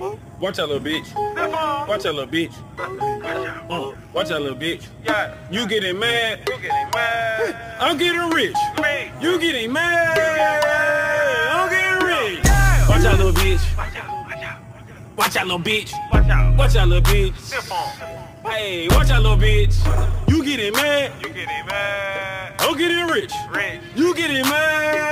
Watch out, little bitch. Watch out, little bitch. Watch out, little bitch. Yeah. You getting mad? You getting mad? I'm getting rich. Me. You getting mad? I'm getting rich. Watch out, little bitch. Watch out. Watch out, little bitch. Watch out. Watch out, little bitch. Step on. Hey, watch out, little bitch. You getting mad? You getting mad? I'm getting rich. Rich. You getting mad?